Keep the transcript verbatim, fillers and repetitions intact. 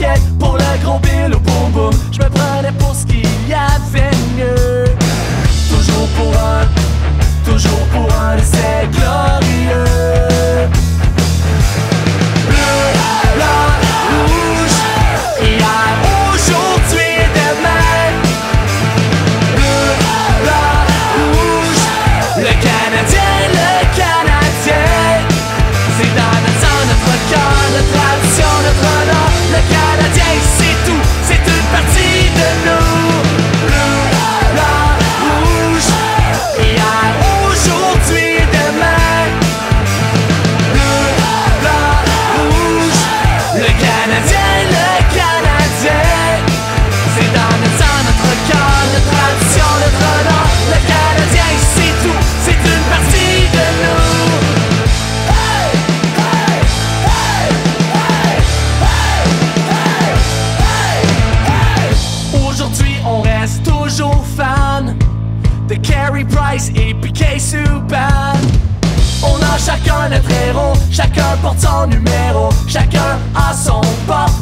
basket, pour le gros bill ou boum boum. Je me prenais pour ce qu'il y avait mieux. Toujours pour un, toujours pour un essai glorieux. Bleu, blanc, rouge, hier, aujourd'hui et demain. Bleu, blanc, rouge, le Canadien, le Canadien. C'est dans notre sang, notre cœur, notre tradition, notre honneur. Le Canadien, c'est tout, c'est une partie de nous. Bleu, blanc, rouge, hier, aujourd'hui et demain. Bleu, blanc, rouge, le Canadien, le Canadien. C'est dans notre sang, notre cœur, notre tradition, notre honneur. Le Canadien, c'est tout, c'est une partie de nous. Hey, hey, hey, hey, hey, hey, hey, hey. Aujourd'hui, on reste toujours fan de Carey Price et Piquet Subban. On a chacun notre héros, chacun porte son numéro, chacun a son porte